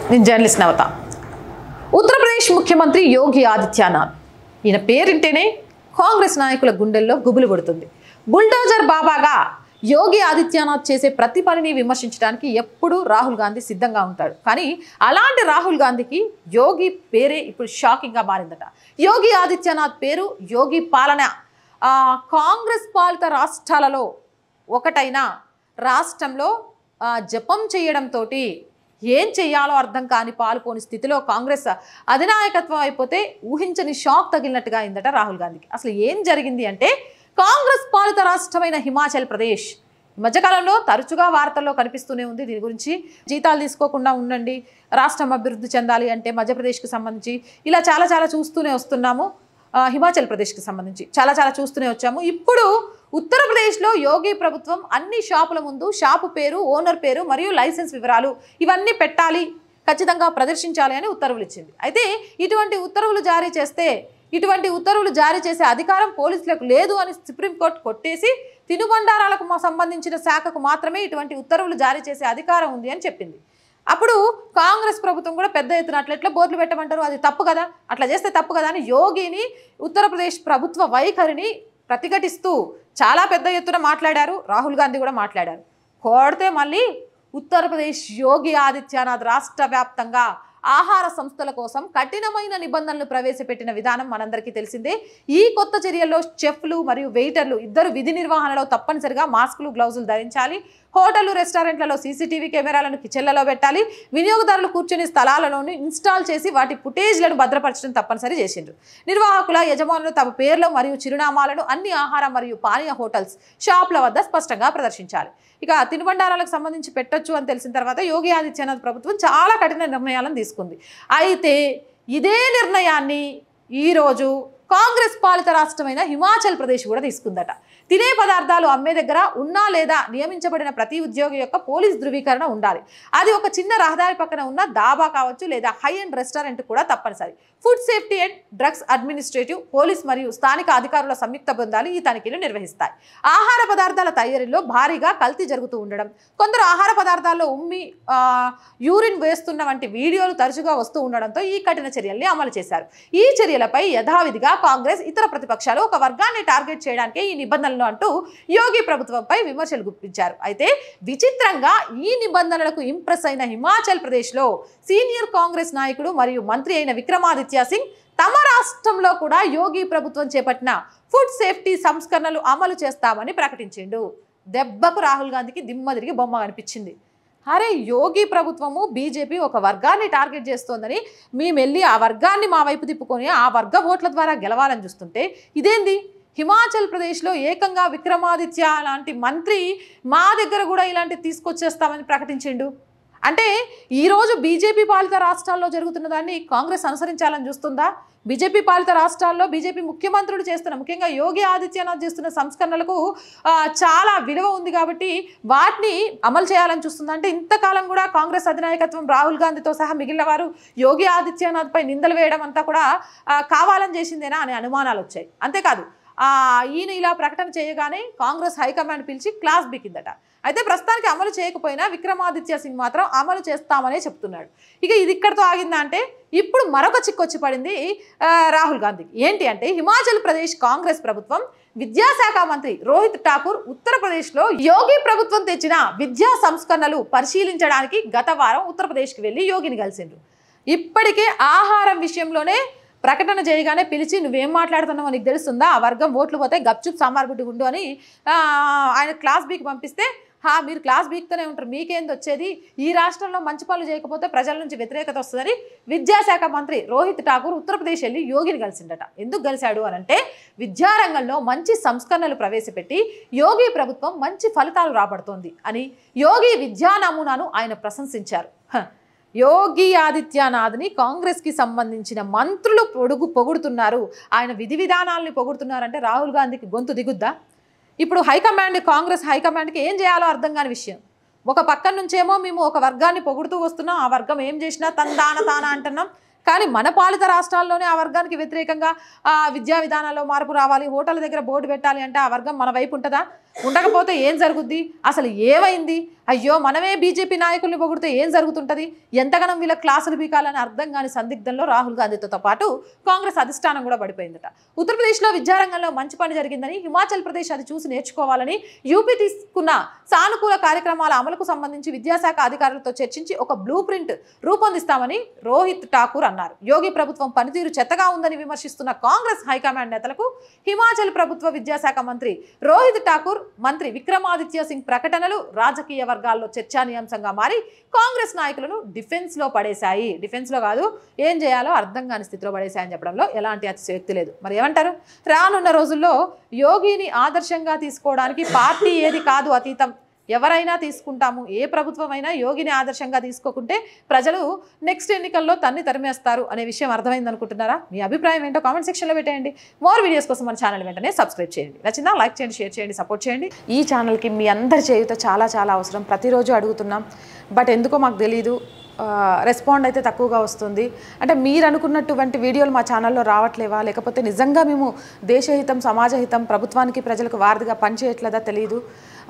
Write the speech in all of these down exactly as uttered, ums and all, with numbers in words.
నేను జర్నలిస్ట్ నవత. ఉత్తరప్రదేశ్ ముఖ్యమంత్రి యోగి ఆదిత్యనాథ్, ఈయన పేరింటేనే కాంగ్రెస్ నాయకుల గుండెల్లో గుబులు పడుతుంది. బుల్డోజర్ బాబాగా యోగి ఆదిత్యనాథ్ చేసే ప్రతి పనిని విమర్శించడానికి ఎప్పుడూ రాహుల్ గాంధీ సిద్ధంగా ఉంటాడు. కానీ అలాంటి రాహుల్ గాంధీకి యోగి పేరే ఇప్పుడు షాకింగ్గా మారిందట. యోగి ఆదిత్యనాథ్ పేరు, యోగి పాలన కాంగ్రెస్ పాలిత రాష్ట్రాలలో ఒకటైన రాష్ట్రంలో జపం చేయడంతో ఏం చెయ్యాలో అర్థం కాని పాలుపోని స్థితిలో కాంగ్రెస్ అధినాయకత్వం అయిపోతే ఊహించని షాక్ తగిలినట్టుగా అయిందట రాహుల్ గాంధీకి. అసలు ఏం జరిగింది అంటే, కాంగ్రెస్ పాలిత రాష్ట్రమైన హిమాచల్ ప్రదేశ్ ఈ మధ్యకాలంలో తరచుగా వార్తల్లో కనిపిస్తూనే ఉంది. దీని గురించి జీతాలు తీసుకోకుండా ఉండండి, రాష్ట్రం అభివృద్ధి చెందాలి అంటే మధ్యప్రదేశ్కి సంబంధించి ఇలా చాలా చాలా చూస్తూనే వస్తున్నాము. హిమాచల్ ప్రదేశ్కి సంబంధించి చాలా చాలా చూస్తూనే వచ్చాము. ఇప్పుడు ఉత్తరప్రదేశ్లో యోగి ప్రభుత్వం అన్ని షాపుల ముందు షాపు పేరు, ఓనర్ పేరు మరియు లైసెన్స్ వివరాలు ఇవన్నీ పెట్టాలి, ఖచ్చితంగా ప్రదర్శించాలి అని ఉత్తర్వులు ఇచ్చింది. అయితే ఇటువంటి ఉత్తర్వులు జారీ చేస్తే ఇటువంటి ఉత్తర్వులు జారీ చేసే అధికారం పోలీసులకు లేదు అని సుప్రీంకోర్టు కొట్టేసి, తినుబండారాలకు సంబంధించిన శాఖకు మాత్రమే ఇటువంటి ఉత్తర్వులు జారీ చేసే అధికారం ఉంది అని చెప్పింది. అప్పుడు కాంగ్రెస్ ప్రభుత్వం కూడా పెద్ద ఎత్తున అట్లా ఎట్లా బోర్డులు పెట్టమంటారు, అది తప్పు కదా, అట్లా చేస్తే తప్పు కదా అని యోగిని, ఉత్తరప్రదేశ్ ప్రభుత్వ వైఖరిని ప్రతిఘటిస్తూ చాలా పెద్ద ఎత్తున మాట్లాడారు. రాహుల్ గాంధీ కూడా మాట్లాడారు. కోడితే మళ్ళీ ఉత్తరప్రదేశ్ యోగి ఆదిత్యనాథ్ రాష్ట్ర వ్యాప్తంగా ఆహార సంస్థల కోసం కఠినమైన నిబంధనలు ప్రవేశపెట్టిన విధానం మనందరికీ తెలిసిందే. ఈ కొత్త చర్యల్లో చెఫ్లు మరియు వెయిటర్లు ఇద్దరు విధి నిర్వహణలో తప్పనిసరిగా మాస్కులు, గ్లౌజులు ధరించాలి. హోటళ్లు, రెస్టారెంట్లలో సీసీటీవీ కెమెరాలను కిచెన్లలో పెట్టాలి. వినియోగదారులు కూర్చొని స్థలాలను ఇన్స్టాల్ చేసి వాటి ఫుటేజ్లను భద్రపరచడం తప్పనిసరి చేసిండ్రు. నిర్వాహకుల, యజమానులు తమ పేర్లు మరియు చిరునామాలను అన్ని ఆహార మరియు పానీయ హోటల్స్, షాపుల వద్ద స్పష్టంగా ప్రదర్శించాలి. ఇక తినుబండారాలకు సంబంధించి పెట్టొచ్చు అని తెలిసిన తర్వాత యోగి ఆదిత్యనాథ్ ప్రభుత్వం చాలా కఠిన నిర్ణయాలను తీసుకుంది. అయితే ఇదే నిర్ణయాన్ని ఈరోజు కాంగ్రెస్ పాలిత రాష్ట్రమైన హిమాచల్ ప్రదేశ్ కూడా తీసుకుందట. తినే పదార్థాలు అమ్మే దగ్గర ఉన్నా లేదా నియమించబడిన ప్రతి ఉద్యోగి యొక్క పోలీస్ ధృవీకరణ ఉండాలి. అది ఒక చిన్న రహదారి పక్కన ఉన్న దాబా కావచ్చు లేదా హై అండ్ రెస్టారెంట్ కూడా తప్పనిసరి. Food safety and drugs administrative, police మరియు స్థానిక అధికారుల సంయుక్త బృందాలు ఈ తనిఖీలు నిర్వహిస్తాయి. ఆహార పదార్థాల తయారీలో భారీగా కల్తీ జరుగుతూ ఉండడం, కొందరు ఆహార పదార్థాల్లో ఉమ్మి యూరిన్ వేస్తున్న వంటి వీడియోలు తరచుగా వస్తూ ఉండడంతో ఈ కఠిన చర్యల్ని అమలు చేశారు. ఈ చర్యలపై యథావిధిగా కాంగ్రెస్, ఇతర ప్రతిపక్షాలు ఒక వర్గాన్ని టార్గెట్ చేయడానికే ఈ నిబంధనలు అంటూ యోగి ప్రభుత్వంపై విమర్శలు గుప్పించారు. అయితే విచిత్రంగా ఈ నిబంధనలకు ఇంప్రెస్ అయిన హిమాచల్ ప్రదేశ్లో సీనియర్ కాంగ్రెస్ నాయకుడు మరియు మంత్రి అయిన విక్రమాదిత్య సింగ్ తమ రాష్ట్రంలో కూడా యోగి ప్రభుత్వం చేపట్టిన ఫుడ్ సేఫ్టీ సంస్కరణలు అమలు చేస్తామని ప్రకటించిండు. దెబ్బకు రాహుల్ గాంధీకి దిమ్మ తిరిగి బొమ్మ కనిపించింది. అరే, యోగి ప్రభుత్వము, బీజేపీ ఒక వర్గాన్ని టార్గెట్ చేస్తోందని మేము వెళ్ళి ఆ వర్గాన్ని మా వైపు తిప్పుకొని ఆ వర్గ ఓట్ల ద్వారా గెలవాలని చూస్తుంటే ఇదేంది? హిమాచల్ ప్రదేశ్లో ఏకంగా విక్రమాదిత్య లాంటి మంత్రి మా దగ్గర కూడా ఇలాంటివి తీసుకొచ్చేస్తామని ప్రకటించిండు. అంటే ఈరోజు బీజేపీ పాలిత రాష్ట్రాల్లో జరుగుతున్న దాన్ని కాంగ్రెస్ అనుసరించాలని చూస్తుందా? బీజేపీ పాలిత రాష్ట్రాల్లో బీజేపీ ముఖ్యమంత్రులు చేస్తున్న, ముఖ్యంగా యోగి ఆదిత్యనాథ్ చేస్తున్న సంస్కరణలకు చాలా విలువ ఉంది కాబట్టి వాటిని అమలు చేయాలని చూస్తుందా? అంటే ఇంతకాలం కూడా కాంగ్రెస్ అధినాయకత్వం రాహుల్ గాంధీతో సహా మిగిలిన వారు యోగి ఆదిత్యనాథ్ పై నిందలు వేయడం అంతా కూడా కావాలని చేసిందేనా అనే అనుమానాలు వచ్చాయి. అంతేకాదు, ఈయన ఇలా ప్రకటన చేయగానే కాంగ్రెస్ హైకమాండ్ పిలిచి క్లాస్ బికిందట. అయితే ప్రస్తుతానికి అమలు చేయకపోయినా విక్రమాదిత్య సింగ్ మాత్రం అమలు చేస్తామనే చెప్తున్నాడు. ఇక ఇది ఇక్కడితో ఆగిందా అంటే, ఇప్పుడు మరొక చిక్కొచ్చి పడింది రాహుల్ గాంధీకి. ఏంటి అంటే, హిమాచల్ ప్రదేశ్ కాంగ్రెస్ ప్రభుత్వం విద్యాశాఖ మంత్రి రోహిత్ ఠాకూర్ ఉత్తరప్రదేశ్లో యోగి ప్రభుత్వం తెచ్చిన విద్యా సంస్కరణలు పరిశీలించడానికి గత వారం ఉత్తరప్రదేశ్కి వెళ్ళి యోగిని కలిసిండ్రు. ఇప్పటికే ఆహారం విషయంలోనే ప్రకటన చేయగానే పిలిచి నువ్వేం మాట్లాడుతున్నావో నీకు తెలుస్తుందా, ఆ వర్గం ఓట్లు పోతే గప్చుప్ సాంబార్ గుడ్డి గుండు అని ఆయన క్లాస్ బీకి పంపిస్తే, హా మీరు క్లాస్ బీక్తోనే ఉంటారు, మీకేంది వచ్చేది, ఈ రాష్ట్రంలో మంచి పనులు చేయకపోతే ప్రజల నుంచి వ్యతిరేకత వస్తుందని విద్యాశాఖ మంత్రి రోహిత్ ఠాకూర్ ఉత్తరప్రదేశ్ వెళ్ళి యోగిని కలిసిండట. ఎందుకు కలిశాడు అనంటే, విద్యారంగంలో మంచి సంస్కరణలు ప్రవేశపెట్టి యోగి ప్రభుత్వం మంచి ఫలితాలు రాబడుతోంది అని యోగి విద్యా నమూనాను ఆయన ప్రశంసించారు. యోగి ఆదిత్యనాథ్ని కాంగ్రెస్కి సంబంధించిన మంత్రులు పొడుగు పొగుడుతున్నారు, ఆయన విధి విధానాలని పొగుడుతున్నారంటే రాహుల్ గాంధీకి గొంతు దిగుద్దా? ఇప్పుడు హైకమాండ్, కాంగ్రెస్ హైకమాండ్కి ఏం చేయాలో అర్థం కాని విషయం. ఒక పక్కన నుంచేమో మేము ఒక వర్గాన్ని పొగుడుతూ వస్తున్నాం, ఆ వర్గం ఏం చేసినా తందాన తాన అంటున్నాం, కానీ మన పాలిత రాష్ట్రాల్లోనే ఆ వర్గానికి వ్యతిరేకంగా విద్యా విధానాల్లో మార్పు రావాలి, హోటల్ దగ్గర బోర్డు పెట్టాలి అంటే ఆ వర్గం మన వైపు ఉంటుందా? ఉండకపోతే ఏం జరుగుద్ది, అసలు ఏమైంది, అయ్యో మనమే బీజేపీ నాయకుల్ని పొగిడితే ఏం జరుగుతుంటుంది, ఎంతగానో వీళ్ళ క్లాసులు బీకాలని అర్థం కాని సందిగ్ధంలో రాహుల్ గాంధీతో పాటు కాంగ్రెస్ అధిష్టానం కూడా పడిపోయిందట. ఉత్తరప్రదేశ్లో విద్యారంగంలో మంచి పని జరిగిందని, హిమాచల్ ప్రదేశ్ అది చూసి నేర్చుకోవాలని, యూపీ తీసుకున్న సానుకూల కార్యక్రమాల అమలుకు సంబంధించి విద్యాశాఖ అధికారులతో చర్చించి ఒక బ్లూ ప్రింట్ రూపొందిస్తామని రోహిత్ ఠాకూర్ అన్నారు. యోగి ప్రభుత్వం పనితీరు చెత్తగా ఉందని విమర్శిస్తున్న కాంగ్రెస్ హైకమాండ్ నేతలకు హిమాచల్ ప్రభుత్వ విద్యాశాఖ మంత్రి రోహిత్ ఠాకూర్, మంత్రి విక్రమాదిత్య సింగ్ ప్రకటనలు రాజకీయ వర్గాల్లో చర్చానీయాంశంగా మారి కాంగ్రెస్ నాయకులను డిఫెన్స్ లో పడేశాయి. డిఫెన్స్ లో కాదు, ఏం చేయాలో అర్థం కాని స్థితిలో పడేశాయని చెప్పడంలో ఎలాంటి అతిశయోక్తి లేదు. మరి ఏమంటారు? రానున్న రోజుల్లో యోగిని ఆదర్శంగా తీసుకోవడానికి పార్టీ ఏది కాదు అతీతం, ఎవరైనా తీసుకుంటాము. ఏ ప్రభుత్వమైనా యోగిని ఆదర్శంగా తీసుకోకుంటే ప్రజలు నెక్స్ట్ ఎన్నికల్లో తన్ని తరిమేస్తారు అనే విషయం అర్థమైంది అనుకుంటున్నారా? మీ అభిప్రాయం ఏంటో కామెంట్ సెక్షన్లో పెట్టేయండి. మోర్ వీడియోస్ కోసం మన ఛానల్ వెంటనే సబ్స్క్రైబ్ చేయండి. నచ్చిందా లైక్ చేయండి, షేర్ చేయండి, సపోర్ట్ చేయండి. ఈ ఛానల్కి మీ అందరి చేయుత చాలా చాలా అవసరం. ప్రతిరోజు అడుగుతున్నాం, బట్ ఎందుకో మాకు తెలీదు, రెస్పాండ్ అయితే తక్కువగా వస్తుంది. అంటే మీరు అనుకున్నటువంటి వీడియోలు మా ఛానల్లో రావట్లేవా, లేకపోతే నిజంగా మేము దేశహితం, సమాజహితం, ప్రభుత్వానికి ప్రజలకు వారధిగా పనిచేయట్లేదా తెలియదు.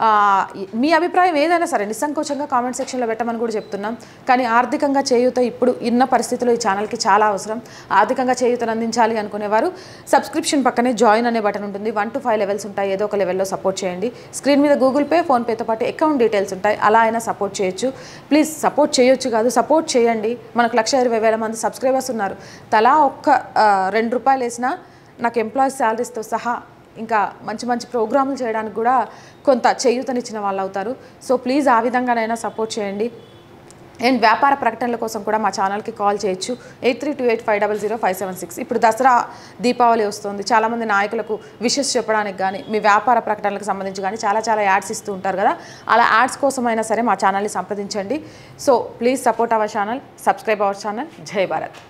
మీ అభిప్రాయం ఏదైనా సరే నిస్సంకోచంగా కామెంట్ సెక్షన్లో పెట్టమని కూడా చెప్తున్నాం. కానీ ఆర్థికంగా చేయూత ఇప్పుడు ఇన్న పరిస్థితుల్లో ఈ ఛానల్కి చాలా అవసరం. ఆర్థికంగా చేయూతను అందించాలి అనుకునేవారు సబ్స్క్రిప్షన్ పక్కనే జాయిన్ అనే బటన్ ఉంటుంది. వన్ టు ఫైవ్ లెవెల్స్ ఉంటాయి. ఏదో ఒక లెవెల్లో సపోర్ట్ చేయండి. స్క్రీన్ మీద గూగుల్ పే, ఫోన్పేతో పాటు అకౌంట్ డీటెయిల్స్ ఉంటాయి. అలా అయినా సపోర్ట్ చేయొచ్చు. ప్లీజ్ సపోర్ట్ చేయొచ్చు కాదు, సపోర్ట్ చేయండి. మనకు లక్ష ఇరవై వేల మంది సబ్స్క్రైబర్స్ ఉన్నారు. తలా ఒక్క రెండు రూపాయలు వేసినా నాకు ఎంప్లాయీస్ శాలరీస్తో సహా ఇంకా మంచి మంచి ప్రోగ్రాములు చేయడానికి కూడా కొంత చేయూతనిచ్చిన వాళ్ళు అవుతారు. సో ప్లీజ్ ఆ విధంగానైనా సపోర్ట్ చేయండి. అండ్ వ్యాపార ప్రకటనల కోసం కూడా మా ఛానల్కి కాల్ చేయొచ్చు. Eight three two eight five double zero five seven six. ఇప్పుడు దసరా, దీపావళి వస్తుంది. చాలామంది నాయకులకు విషెస్ చెప్పడానికి కానీ, మీ వ్యాపార ప్రకటనలకు సంబంధించి కానీ చాలా చాలా యాడ్స్ ఇస్తూ ఉంటారు కదా. అలా యాడ్స్ కోసమైనా సరే మా ఛానల్ని సంప్రదించండి. So please support our channel, subscribe our channel. Jai Bharat.